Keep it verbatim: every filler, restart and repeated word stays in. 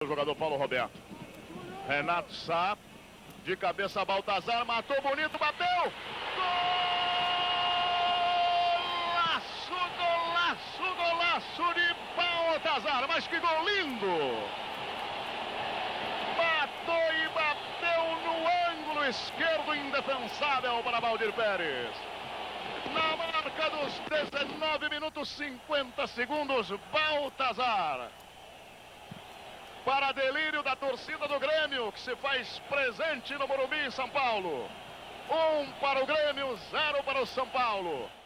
O jogador Paulo Roberto. Renato Sá. De cabeça, Baltazar. Matou bonito, bateu. Golaço, golaço, golaço de Baltazar. Mas que gol lindo. Matou e bateu no ângulo esquerdo, indefensável para Valdir Pérez. Na marca dos dezenove minutos e cinquenta segundos, Baltazar. Para delírio da torcida do Grêmio, que se faz presente no Morumbi, em São Paulo. Um para o Grêmio, zero para o São Paulo.